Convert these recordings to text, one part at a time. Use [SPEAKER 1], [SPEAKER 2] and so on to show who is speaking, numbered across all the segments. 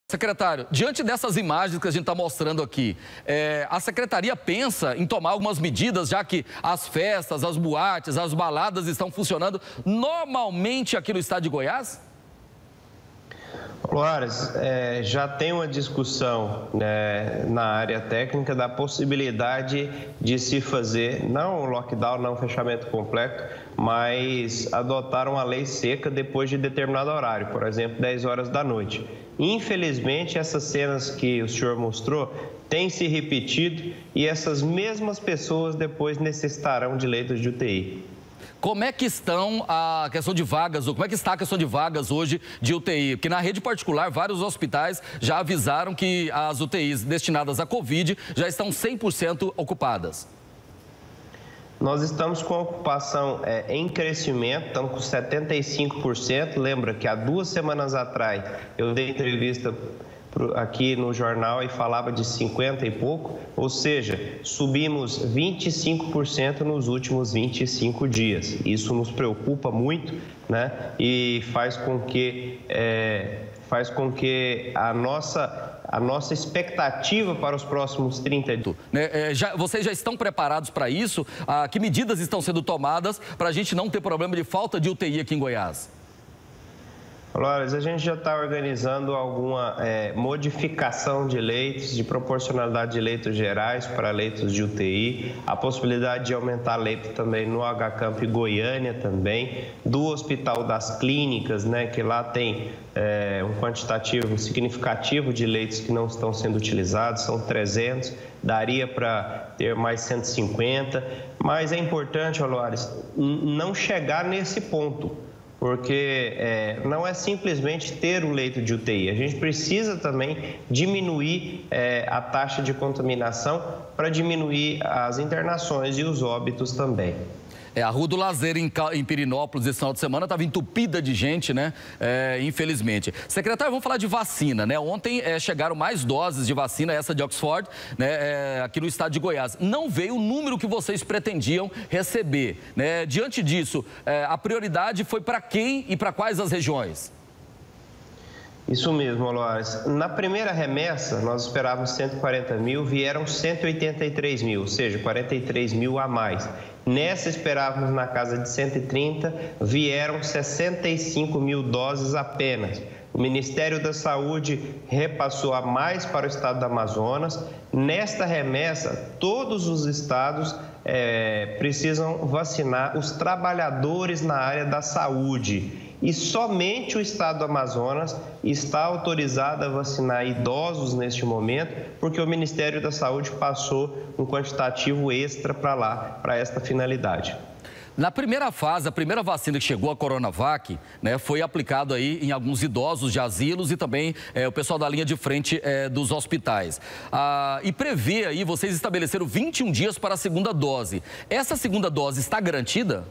[SPEAKER 1] Secretário, diante dessas imagens que a gente está mostrando aqui, a Secretaria pensa em tomar algumas medidas, já que as festas, as boates, as baladas estão funcionando normalmente aqui no estado de Goiás?
[SPEAKER 2] Juarez, já tem uma discussão, né, na área técnica da possibilidade de se fazer, não um lockdown, não um fechamento completo, mas adotar uma lei seca depois de determinado horário, por exemplo, 10 horas da noite. Infelizmente, essas cenas que o senhor mostrou têm se repetido e essas mesmas pessoas depois necessitarão de leitos de UTI.
[SPEAKER 1] Como é que estão a questão de vagas, ou como é que está a questão de vagas hoje de UTI? Porque na rede particular, vários hospitais já avisaram que as UTIs destinadas à Covid já estão 100% ocupadas.
[SPEAKER 2] Nós estamos com a ocupação em crescimento, estamos com 75%. Lembra que há 2 semanas atrás eu dei entrevista aqui no jornal e falava de 50 e pouco, ou seja, subimos 25% nos últimos 25 dias. Isso nos preocupa muito, né? E faz com que a nossa expectativa para os próximos 30 dias.
[SPEAKER 1] Vocês já estão preparados para isso? Que medidas estão sendo tomadas para a gente não ter problema de falta de UTI aqui em Goiás?
[SPEAKER 2] Flores, a gente já está organizando alguma modificação de leitos, de proporcionalidade de leitos gerais para leitos de UTI, a possibilidade de aumentar leito também no HCamp Goiânia também, do Hospital das Clínicas, né, que lá tem um quantitativo significativo de leitos que não estão sendo utilizados, são 300, daria para ter mais 150, mas é importante, Flores, não chegar nesse ponto. Porque não é simplesmente ter o leito de UTI, a gente precisa também diminuir a taxa de contaminação para diminuir as internações e os óbitos também.
[SPEAKER 1] A Rua do Lazer em Pirinópolis esse final de semana estava entupida de gente, né? Infelizmente. Secretário, vamos falar de vacina, né? Ontem chegaram mais doses de vacina, essa de Oxford, né? Aqui no estado de Goiás. Não veio o número que vocês pretendiam receber, né? Diante disso, a prioridade foi para quem e para quais as regiões?
[SPEAKER 2] Isso mesmo, Aloares. Na primeira remessa, nós esperávamos 140 mil, vieram 183 mil, ou seja, 43 mil a mais. Nessa esperávamos na casa de 130, vieram 65 mil doses apenas. O Ministério da Saúde repassou a mais para o estado do Amazonas. Nesta remessa, todos os estados precisam vacinar os trabalhadores na área da saúde. E somente o estado do Amazonas está autorizado a vacinar idosos neste momento, porque o Ministério da Saúde passou um quantitativo extra para lá, para esta finalidade.
[SPEAKER 1] Na primeira fase, a primeira vacina que chegou, a Coronavac, né, foi aplicado aí em alguns idosos de asilos e também o pessoal da linha de frente dos hospitais. E prevê aí, vocês estabeleceram 21 dias para a segunda dose. Essa segunda dose está garantida?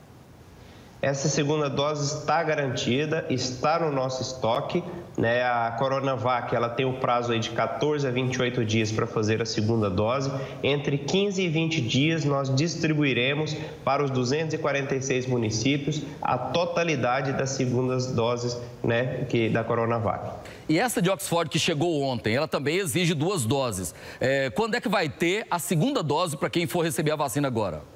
[SPEAKER 2] Essa segunda dose está garantida, está no nosso estoque, né? A Coronavac, ela tem o prazo aí de 14 a 28 dias para fazer a segunda dose. Entre 15 e 20 dias nós distribuiremos para os 246 municípios a totalidade das segundas doses, né, da Coronavac.
[SPEAKER 1] E essa de Oxford que chegou ontem, ela também exige 2 doses. Quando é que vai ter a segunda dose para quem for receber a vacina agora?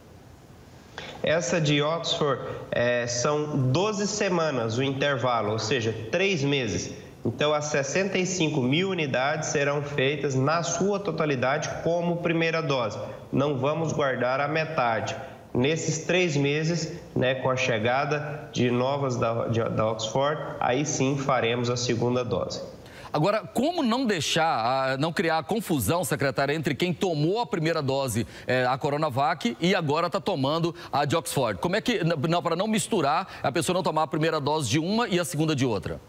[SPEAKER 2] Essa de Oxford são 12 semanas o intervalo, ou seja, 3 meses. Então, as 65 mil unidades serão feitas na sua totalidade como primeira dose. Não vamos guardar a metade. Nesses 3 meses, né, com a chegada de novas da Oxford, aí sim faremos a segunda dose.
[SPEAKER 1] Agora, como não não criar confusão, secretária, entre quem tomou a primeira dose, a Coronavac, e agora está tomando a de Oxford? Como é que, para não misturar, a pessoa não tomar a primeira dose de uma e a segunda de outra?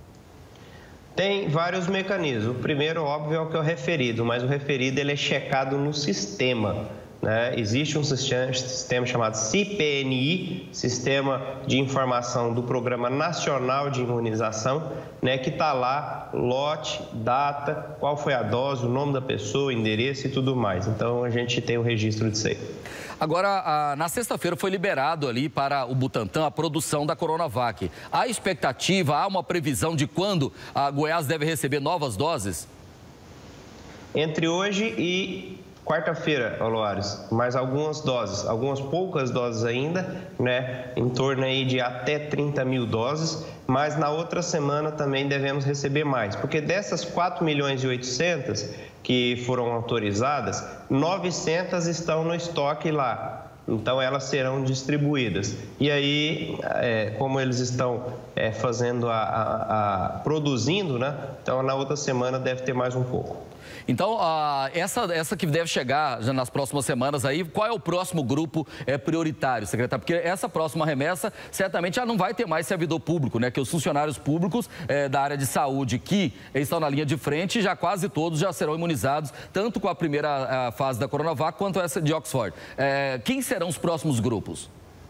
[SPEAKER 2] Tem vários mecanismos. O primeiro, óbvio, é o que é o referido, mas o referido ele é checado no sistema. né? Existe um sistema chamado CIPNI, Sistema de Informação do Programa Nacional de Imunização, né? Que está lá, lote, data, qual foi a dose, o nome da pessoa, endereço e tudo mais. Então, a gente tem o registro disso aí.
[SPEAKER 1] Agora, na sexta-feira foi liberado ali para o Butantan a produção da Coronavac. Há expectativa, há uma previsão de quando a Goiás deve receber novas doses?
[SPEAKER 2] Entre hoje e quarta-feira, Loares, mais algumas doses, algumas poucas doses ainda, né? Em torno aí de até 30 mil doses, mas na outra semana também devemos receber mais, porque dessas 4.800.000 que foram autorizadas, 900 estão no estoque lá. Então, elas serão distribuídas. E aí, como eles estão fazendo produzindo, né? Então, na outra semana deve ter mais um pouco.
[SPEAKER 1] Então, essa que deve chegar já nas próximas semanas aí, qual é o próximo grupo prioritário, secretário? Porque essa próxima remessa certamente já não vai ter mais servidor público, né? Que os funcionários públicos da área de saúde que estão na linha de frente, já quase todos já serão imunizados, tanto com a primeira fase da Coronavac quanto essa de Oxford. Quem serão os próximos grupos?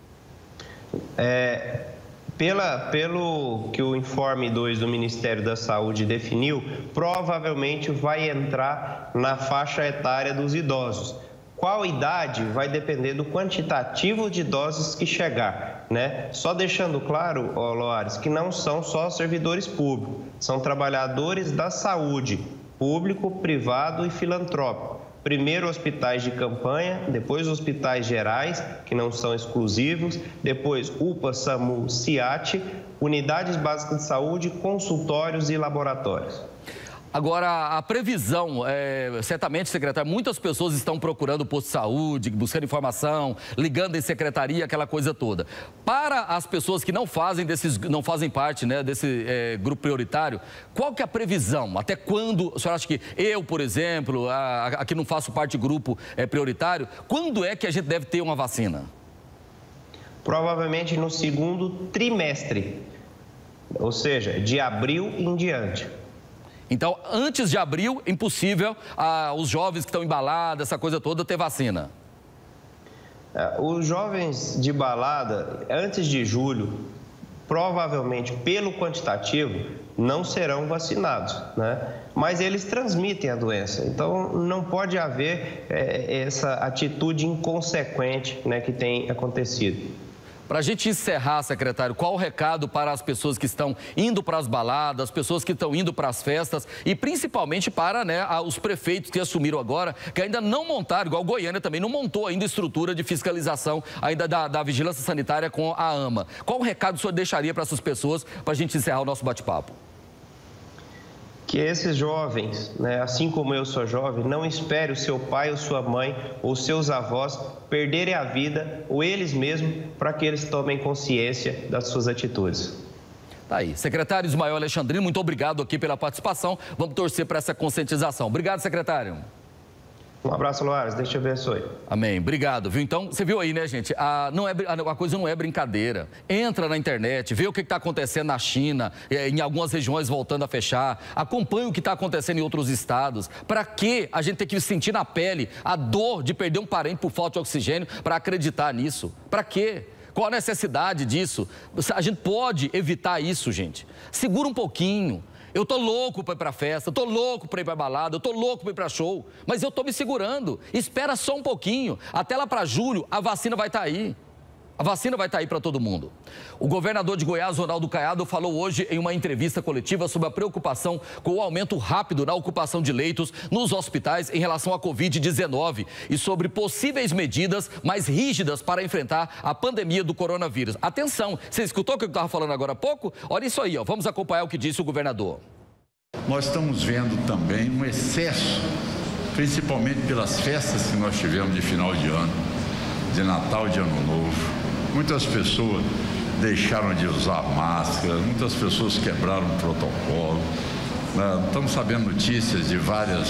[SPEAKER 2] Pelo que o informe 2 do Ministério da Saúde definiu, provavelmente vai entrar na faixa etária dos idosos. Qual idade vai depender do quantitativo de doses que chegar, né? Só deixando claro, Loares, que não são só servidores públicos, são trabalhadores da saúde, público, privado e filantrópico. Primeiro hospitais de campanha, depois hospitais gerais, que não são exclusivos, depois UPA, SAMU, CIAT, unidades básicas de saúde, consultórios e laboratórios.
[SPEAKER 1] Agora, a previsão, certamente, secretário, muitas pessoas estão procurando posto de saúde, buscando informação, ligando em secretaria, aquela coisa toda. Para as pessoas que não fazem parte, né, desse grupo prioritário, qual que é a previsão? Até quando, o senhor acha que eu, por exemplo, aqui não faço parte de grupo prioritário, quando é que a gente deve ter uma vacina?
[SPEAKER 2] Provavelmente no segundo trimestre, ou seja, de abril em diante.
[SPEAKER 1] Então, antes de abril, impossível os jovens que estão em balada, essa coisa toda, ter vacina.
[SPEAKER 2] Os jovens de balada, antes de julho, provavelmente, pelo quantitativo, não serão vacinados, né? Mas eles transmitem a doença. Então, não pode haver essa atitude inconsequente, né, que tem acontecido.
[SPEAKER 1] Para a gente encerrar, secretário, qual o recado para as pessoas que estão indo para as baladas, as pessoas que estão indo para as festas e principalmente para, né, os prefeitos que assumiram agora, que ainda não montaram, igual Goiânia também, não montou ainda estrutura de fiscalização ainda da vigilância sanitária com a AMA. Qual o recado o senhor deixaria para essas pessoas para a gente encerrar o nosso bate-papo?
[SPEAKER 2] Que esses jovens, né, assim como eu sou jovem, não espere o seu pai ou sua mãe ou seus avós perderem a vida ou eles mesmos para que eles tomem consciência das suas atitudes.
[SPEAKER 1] Tá aí. Secretário Ismael Alexandrino, muito obrigado aqui pela participação. Vamos torcer para essa conscientização. Obrigado, secretário.
[SPEAKER 2] Um abraço, Loares. Deus te abençoe.
[SPEAKER 1] Amém. Obrigado, viu? Então, você viu aí, né, gente? A coisa não é brincadeira. Entra na internet, vê o que está acontecendo na China, em algumas regiões voltando a fechar. Acompanha o que está acontecendo em outros estados. Para que a gente tem que sentir na pele a dor de perder um parente por falta de oxigênio para acreditar nisso? Para quê? Qual a necessidade disso? A gente pode evitar isso, gente. Segura um pouquinho. Eu tô louco para ir para festa, eu tô louco para ir para balada, eu tô louco para ir para show, mas eu tô me segurando. Espera só um pouquinho, até lá para julho a vacina vai estar aí. A vacina vai estar aí para todo mundo. O governador de Goiás, Ronaldo Caiado, falou hoje em uma entrevista coletiva sobre a preocupação com o aumento rápido na ocupação de leitos nos hospitais em relação à Covid-19 e sobre possíveis medidas mais rígidas para enfrentar a pandemia do coronavírus. Atenção, você escutou o que eu estava falando agora há pouco? Olha isso aí, ó. Vamos acompanhar o que disse o governador.
[SPEAKER 3] Nós estamos vendo também um excesso, principalmente pelas festas que nós tivemos de final de ano, de Natal e de Ano Novo. Muitas pessoas deixaram de usar máscara, muitas pessoas quebraram o protocolo. Estamos sabendo notícias de várias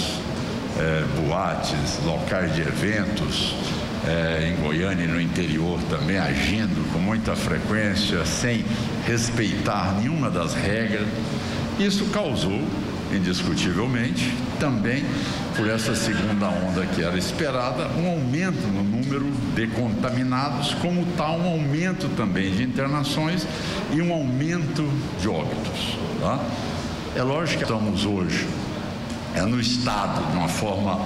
[SPEAKER 3] boates, locais de eventos, em Goiânia e no interior também agindo com muita frequência, sem respeitar nenhuma das regras. Isso causou indiscutivelmente, também por essa segunda onda que era esperada, um aumento no número de contaminados, como tal, um aumento também de internações e um aumento de óbitos. Tá? É lógico que estamos hoje no estado, de uma forma,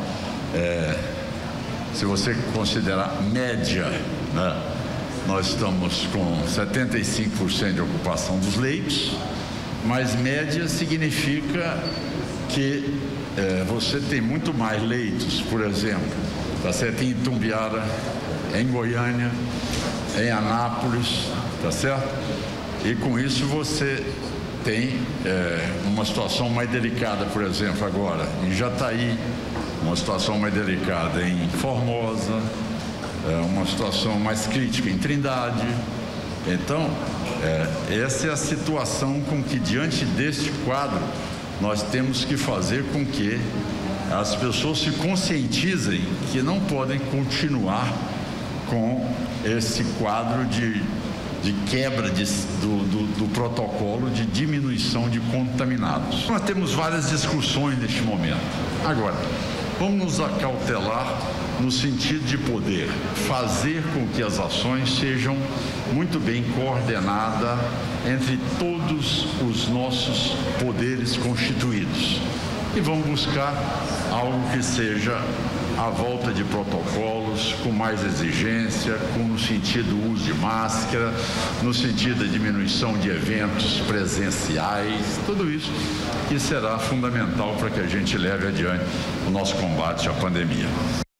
[SPEAKER 3] se você considerar média, né? Nós estamos com 75% de ocupação dos leitos, mas média significa que você tem muito mais leitos, por exemplo, tá certo? Em Itumbiara, em Goiânia, em Anápolis, tá certo? E com isso você tem uma situação mais delicada, por exemplo, agora em Jataí, uma situação mais delicada em Formosa, uma situação mais crítica em Trindade. Então, essa é a situação com que, diante deste quadro, nós temos que fazer com que as pessoas se conscientizem que não podem continuar com esse quadro de quebra do protocolo de diminuição de contaminados. Nós temos várias discussões neste momento. Agora, vamos nos acautelar no sentido de poder fazer com que as ações sejam muito bem coordenadas entre todos os nossos poderes constituídos. E vamos buscar algo que seja a volta de protocolos com mais exigência, no sentido do uso de máscara, no sentido da diminuição de eventos presenciais, tudo isso que será fundamental para que a gente leve adiante o nosso combate à pandemia.